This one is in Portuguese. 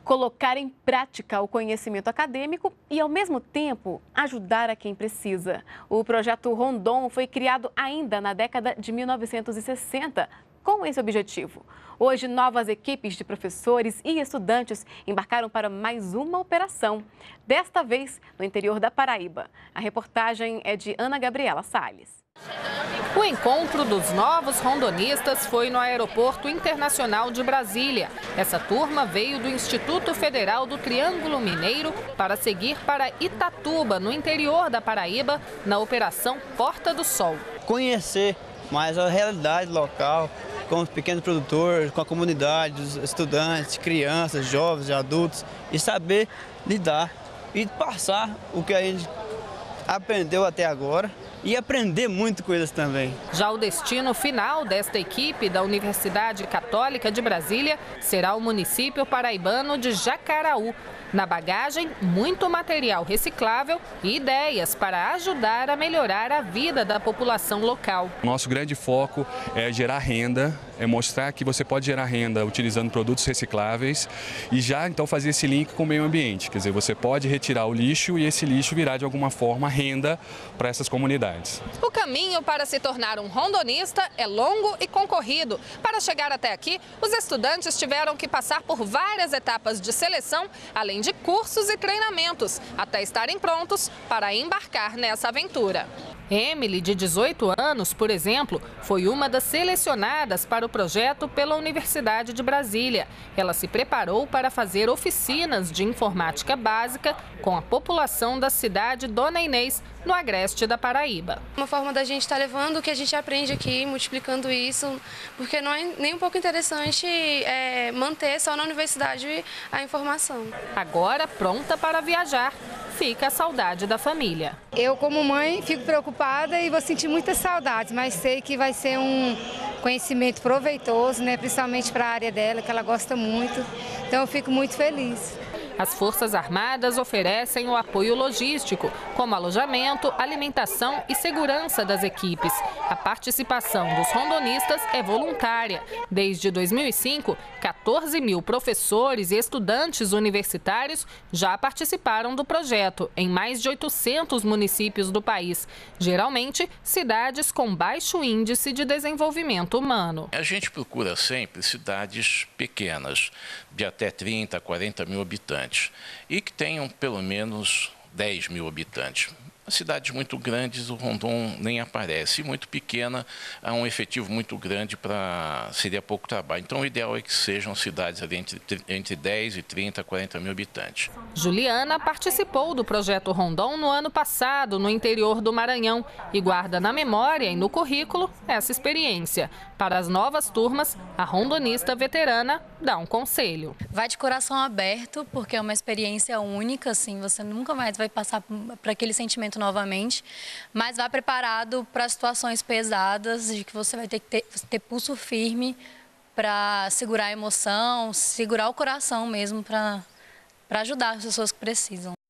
colocar em prática o conhecimento acadêmico e, ao mesmo tempo, ajudar a quem precisa. O projeto Rondon foi criado ainda na década de 1960 com esse objetivo. Hoje, novas equipes de professores e estudantes embarcaram para mais uma operação, desta vez no interior da Paraíba. A reportagem é de Ana Gabriela Salles. O encontro dos novos rondonistas foi no Aeroporto Internacional de Brasília. Essa turma veio do Instituto Federal do Triângulo Mineiro para seguir para Itatuba, no interior da Paraíba, na Operação Porta do Sol. Conhecer mais a realidade local, com os pequenos produtores, com a comunidade, os estudantes, crianças, jovens, adultos, e saber lidar e passar o que a gente aprendeu até agora e aprender muito coisas também. Já o destino final desta equipe da Universidade Católica de Brasília será o município paraibano de Jacaraú. Na bagagem, muito material reciclável e ideias para ajudar a melhorar a vida da população local. Nosso grande foco é gerar renda, é mostrar que você pode gerar renda utilizando produtos recicláveis e já então fazer esse link com o meio ambiente. Quer dizer, você pode retirar o lixo e esse lixo virar de alguma forma renda para essas comunidades. O caminho para se tornar um rondonista é longo e concorrido. Para chegar até aqui, os estudantes tiveram que passar por várias etapas de seleção, além de cursos e treinamentos, até estarem prontos para embarcar nessa aventura. Emily, de 18 anos, por exemplo, foi uma das selecionadas para o projeto pela Universidade de Brasília. Ela se preparou para fazer oficinas de informática básica com a população da cidade Dona Inês, no agreste da Paraíba. Uma forma da gente estar levando o que a gente aprende aqui, multiplicando isso, porque não é nem um pouco interessante manter só na universidade a informação. Agora, pronta para viajar, fica a saudade da família. Eu, como mãe, fico preocupada e vou sentir muitas saudades, mas sei que vai ser um conhecimento proveitoso, né, principalmente para a área dela, que ela gosta muito. Então eu fico muito feliz. As Forças Armadas oferecem o apoio logístico, como alojamento, alimentação e segurança das equipes. A participação dos rondonistas é voluntária. Desde 2005, 14 mil professores e estudantes universitários já participaram do projeto em mais de 800 municípios do país, geralmente cidades com baixo índice de desenvolvimento humano. A gente procura sempre cidades pequenas, de até 30, 40 mil habitantes, e que tenham pelo menos 10 mil habitantes. Cidades muito grandes, o Rondon nem aparece. E muito pequena, há um efetivo muito grande seria pouco trabalho. Então, o ideal é que sejam cidades ali entre 10 e 30, 40 mil habitantes. Juliana participou do projeto Rondon no ano passado, no interior do Maranhão, e guarda na memória e no currículo essa experiência. Para as novas turmas, a rondonista veterana dá um conselho. Vai de coração aberto, porque é uma experiência única, assim, você nunca mais vai passar por aquele sentimento novamente, mas vá preparado para situações pesadas, de que você vai ter que ter pulso firme para segurar a emoção, segurar o coração mesmo, para ajudar as pessoas que precisam.